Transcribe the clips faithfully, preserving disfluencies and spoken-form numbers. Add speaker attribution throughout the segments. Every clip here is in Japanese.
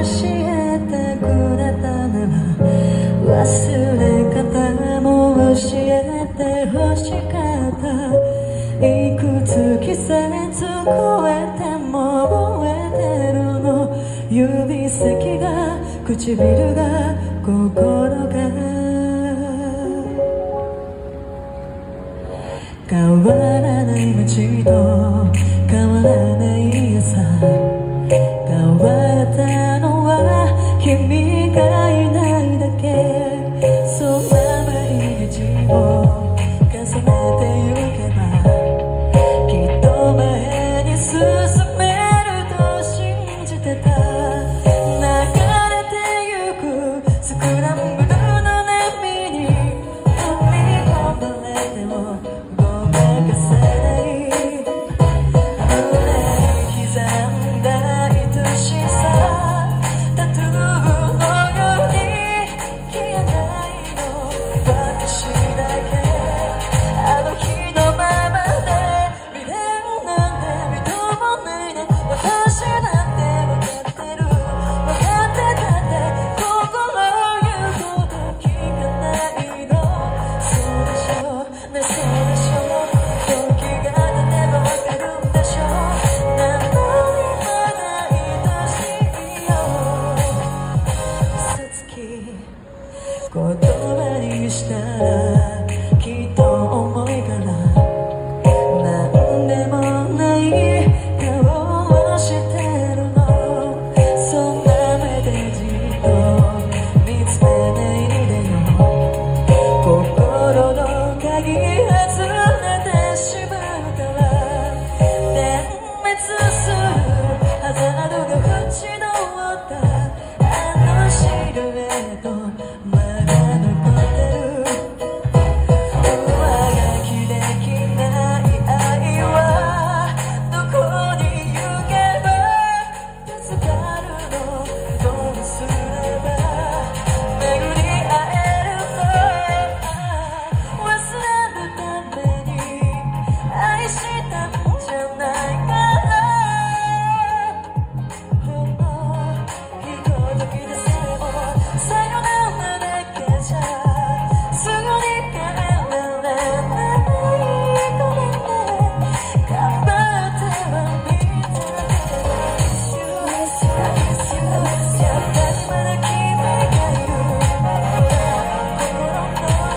Speaker 1: えてくれたなら忘れ方も教えてほしかった。いくつ季節超えても覚えてるの。指先が唇が心が変わらない街と変わらない朝。変わったのは君がいないだけ。そんな毎日を重ねてゆけばきっと前に進めると信じてた。流れてゆくスクランブルの波に踏み込まれてもごまかせない。胸に刻んだ愛しさタトゥーのように消えないの。私だけあの日のままで未練なんて認もないね。私なんて分かってる分かってたって心言うこと聞かないの。そうでしょね、そうでしょ。時が経てば分かるんでしょ。なのにまだ愛しいよ。嘘つき言葉にしたらきっと重いからなんでもない顔をしてるの。そんな目でじっと見つめないでよ。心の鍵外れてしまうから点滅するハザードが縁取ったあのシルエットまだ残ってる。上書きできない愛はどこに行けば助かるの。どうすれば巡り会えるの。忘れるために愛したんじゃないからほんのひとときでさえもさよならだけじゃすぐに帰られない。ごめんね頑張ってはみたけどやっぱりまだ君がいる心の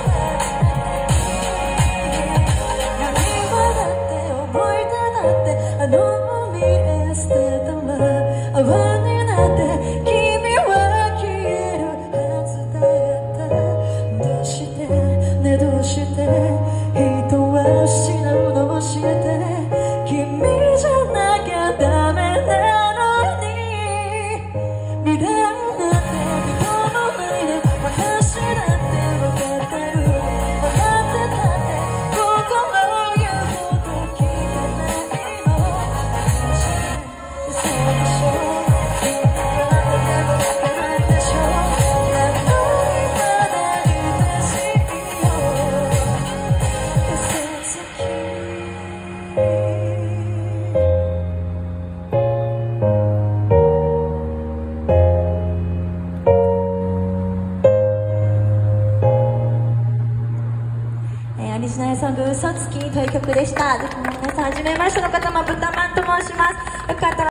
Speaker 1: 中に。指輪だって思い出だってあの海へ捨てたら泡になって君は消えるはずだった。どうしてねどうして人は失うの教えて。君じゃなきゃダメなのに未練なんて認もないで。私だって分かってる分かってたって心言うこと聞かないの。そうでしょ君はでも分かるでしょ。なのにまだ愛しいよ。嘘つきえーオリジナルソング「嘘つき」という曲でした。ぜひ皆さんはじめましての方もブタマンと申します。よかったら